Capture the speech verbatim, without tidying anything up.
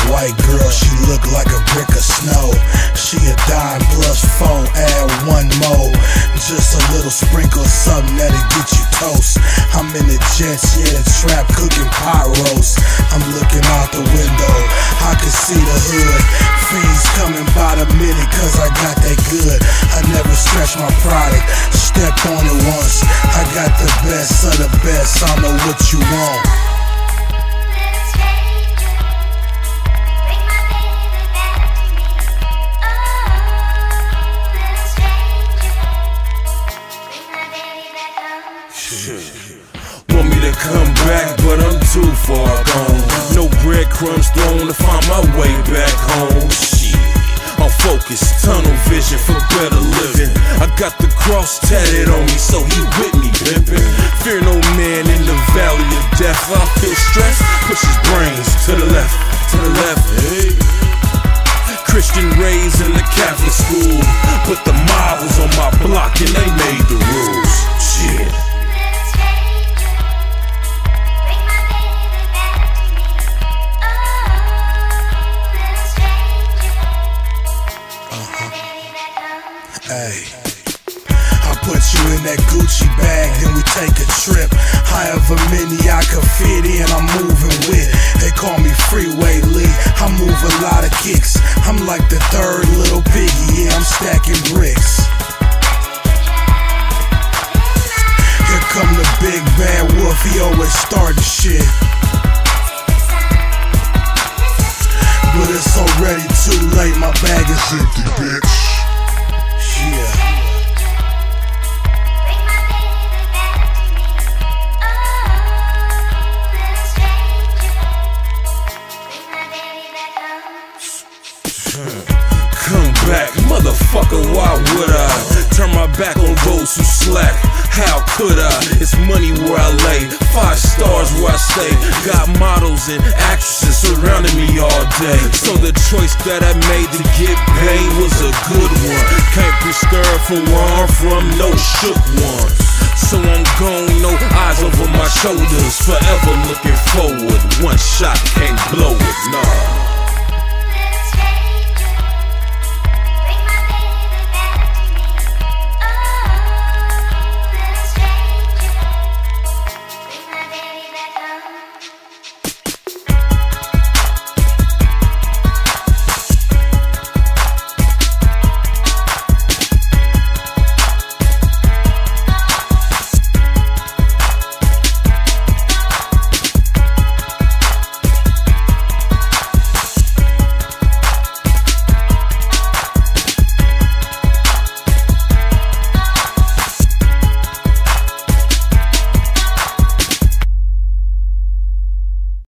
white girl, she look like a brick of snow. She a dime plus four, add one more. Just a little sprinkle of something that'll get you toast. I'm in the jets, yeah, the trap cooking pot roast. I'm looking out the window, I can see the hood. Fiends coming by the minute, cause I got that good. I never stretch my product, step on it once. I got the best of the best, I know what you want. Want me to come back, but I'm too far gone. No breadcrumbs thrown to find my way back home. Shit, I'm focused, tunnel vision for better living. I got the cross tatted on me, so he with me, pimpin'. Fear no man in the valley of death. I feel stressed, push his brains to the left, to the left. Hey. Christian raised in the Catholic school, but the mob was on my block and they made the rules. Shit. Hey, I put you in that Gucci bag, then we take a trip. However many I can fit in, I'm moving with. They call me Freeway Lee, I move a lot of kicks. I'm like the third little piggy, yeah, I'm stacking bricks. Here come the big bad wolf, he always starting shit. But it's already too late, my bag is empty, bitch. Yeah. Come back, motherfucker, why would I? Turn my back on those who slack, how could I? It's money where I lay, five stars where I stay. Got models and actresses surrounding me all day. So the choice that I made to get paid was a good one. Can't be scared from where I'm from, no shook ones. So I'm gone, no eyes over my shoulders, forever looking forward. One shot can't blow it, nah.